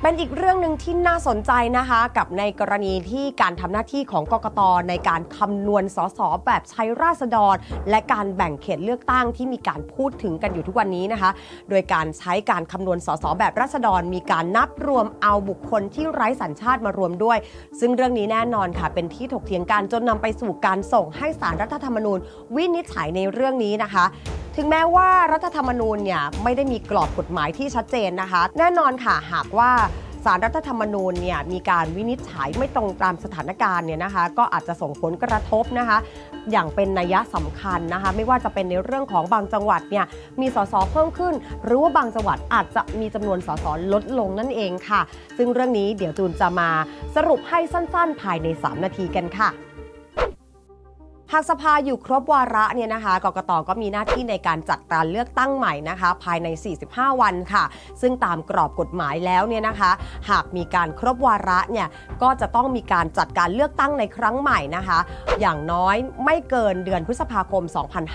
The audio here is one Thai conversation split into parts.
เป็นอีกเรื่องหนึ่งที่น่าสนใจนะคะกับในกรณีที่การทำหน้าที่ของกกต.ในการคำนวณสสแบบใช้ราษฎรและการแบ่งเขตเลือกตั้งที่มีการพูดถึงกันอยู่ทุกวันนี้นะคะโดยการใช้การคำนวณสสแบบราษฎรมีการนับรวมเอาบุคคลที่ไร้สัญชาติมารวมด้วยซึ่งเรื่องนี้แน่นอนค่ะเป็นที่ถกเถียงกันจนนำไปสู่การส่งให้ศาลรัฐธรรมนูญวินิจฉัยในเรื่องนี้นะคะถึงแม้ว่ารัฐธรรมนูญเนี่ยไม่ได้มีกรอบกฎหมายที่ชัดเจนนะคะแน่นอนค่ะหากว่าศาลรัฐธรรมนูญเนี่ยมีการวินิจฉัยไม่ตรงตามสถานการณ์เนี่ยนะคะก็อาจจะส่งผลกระทบนะคะอย่างเป็นนัยสำคัญนะคะไม่ว่าจะเป็นในเรื่องของบางจังหวัดเนี่ยมีสสเพิ่มขึ้นหรือว่าบางจังหวัดอาจจะมีจำนวนสสลดลงนั่นเองค่ะซึ่งเรื่องนี้เดี๋ยวจูนจะมาสรุปให้สั้นๆภายใน3นาทีกันค่ะหากสภาอยู่ครบวาระเนี่ยนะคะกกต.ก็มีหน้าที่ในการจัดการเลือกตั้งใหม่นะคะภายใน45วันค่ะซึ่งตามกรอบกฎหมายแล้วเนี่ยนะคะหากมีการครบวาระเนี่ยก็จะต้องมีการจัดการเลือกตั้งในครั้งใหม่นะคะอย่างน้อยไม่เกินเดือนพฤษภาคม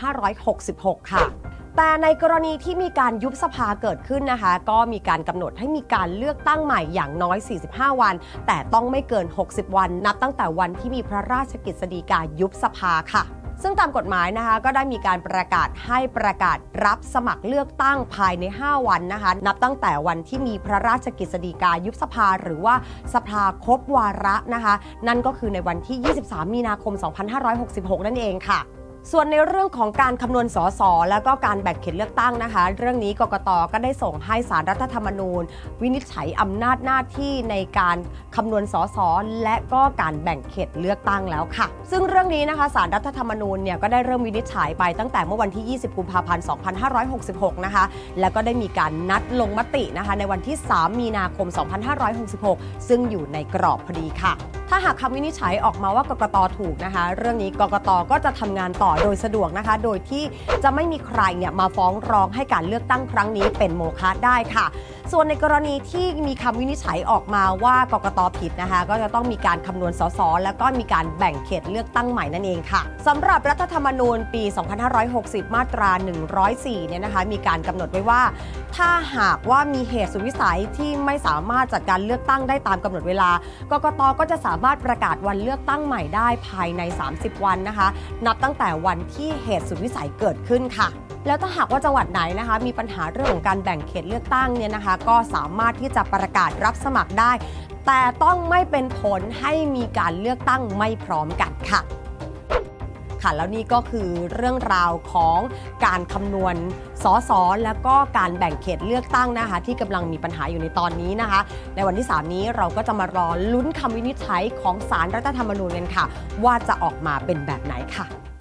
2566ค่ะแต่ในกรณีที่มีการยุบสภาเกิดขึ้นนะคะก็มีการกำหนดให้มีการเลือกตั้งใหม่อย่างน้อย45วันแต่ต้องไม่เกิน60วันนับตั้งแต่วันที่มีพระราชกฤษฎีกายุบสภาค่ะซึ่งตามกฎหมายนะคะก็ได้มีการประกาศให้ประกาศรับสมัครเลือกตั้งภายใน5วันนะคะนับตั้งแต่วันที่มีพระราชกฤษฎีกายุบสภาหรือว่าสภาครบวาระนะคะนั่นก็คือในวันที่23มีนาคม2566นั่นเองค่ะส่วนในเรื่องของการคำนวณสสแล้วก็การแบ่งเขตเลือกตั้งนะคะเรื่องนี้กกต.ก็ได้ส่งให้ศาลรัฐธรรมนูญวินิจฉัยอำนาจหน้าที่ในการคำนวณสสและก็การแบ่งเขตเลือกตั้งแล้วค่ะซึ่งเรื่องนี้นะคะศาลรัฐธรรมนูญเนี่ยก็ได้เริ่มวินิจฉัยไปตั้งแต่เมื่อวันที่20กุมภาพันธ์2566นะคะแล้วก็ได้มีการนัดลงมตินะคะในวันที่3มีนาคม2566ซึ่งอยู่ในกรอบพอดีค่ะถ้าหากคำวินิจฉัยออกมาว่ากกต.ถูกนะคะเรื่องนี้กกต.ก็จะทำงานต่อโดยสะดวกนะคะโดยที่จะไม่มีใครเนี่ยมาฟ้องร้องให้การเลือกตั้งครั้งนี้เป็นโมฆะได้ค่ะส่วนในกรณีที่มีคำวินิจฉัยออกมาว่ากกต.ผิดนะคะก็จะต้องมีการคำนวณสสแล้วก็มีการแบ่งเขตเลือกตั้งใหม่นั่นเองค่ะสำหรับรัฐธรรมนูญปี2560มาตรา104เนี่ยนะคะมีการกำหนดไว้ว่าถ้าหากว่ามีเหตุสุดวิสัยที่ไม่สามารถจัดการเลือกตั้งได้ตามกำหนดเวลากกต.ก็จะสามารถประกาศวันเลือกตั้งใหม่ได้ภายใน30วันนะคะนับตั้งแต่วันที่เหตุสุดวิสัยเกิดขึ้นค่ะแล้วถ้าหากว่าจังหวัดไหนนะคะมีปัญหาเรื่องของการแบ่งเขตเลือกตั้งเนี่ยนะคะก็สามารถที่จะประกาศรับสมัครได้แต่ต้องไม่เป็นผลให้มีการเลือกตั้งไม่พร้อมกันค่ะแล้วนี่ก็คือเรื่องราวของการคำนวณสสแล้วก็การแบ่งเขตเลือกตั้งนะคะที่กำลังมีปัญหาอยู่ในตอนนี้นะคะในวันที่3นี้เราก็จะมารอลุ้นคำวินิจฉัยของศาลรัฐธรรมนูญกันค่ะว่าจะออกมาเป็นแบบไหนค่ะ